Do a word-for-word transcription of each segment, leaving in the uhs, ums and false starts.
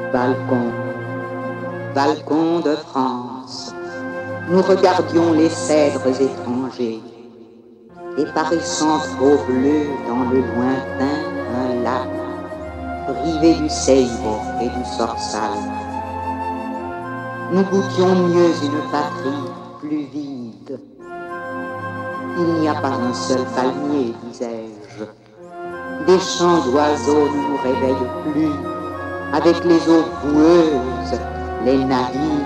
balcon, balcon de France, nous regardions les cèdres étrangers, et paraissant trop bleu dans le lointain un lac, privé du Ceibo et du Sorsal. Nous goûtions mieux une patrie plus vide. Il n'y a pas un seul palmier, disais-je. Des chants d'oiseaux ne nous réveillent plus. Avec les eaux boueuses, les navires.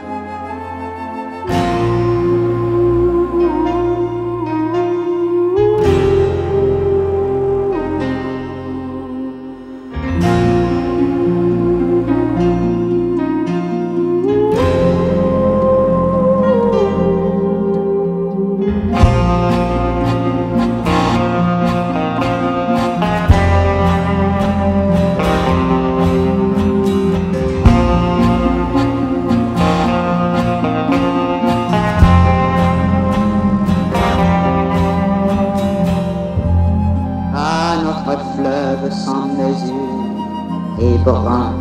Fleuve sans mesure et brun,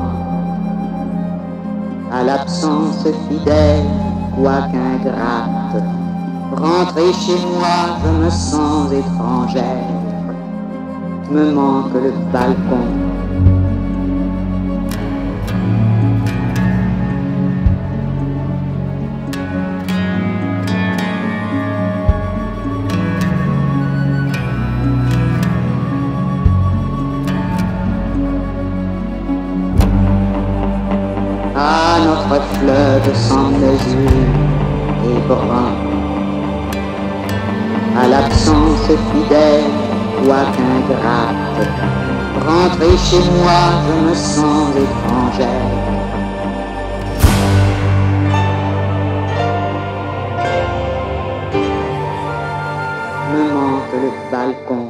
à l'absence fidèle, quoique ingrate, rentrer chez moi, je me sens étrangère, me manque le balcon. Ah, notre fleuve sans mesure et brun, à l'absence fidèle, quoique ingrate, rentrer chez moi, je me sens étrangère. Me manque le balcon.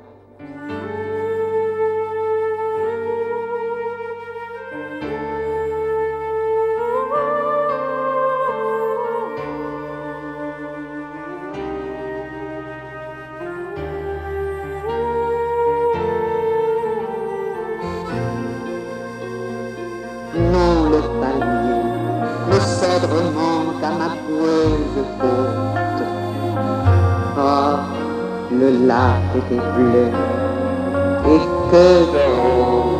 Non, le palmier, le cèdre manque à ma boueuse côte. Oh, le lac était bleu, et que de rose.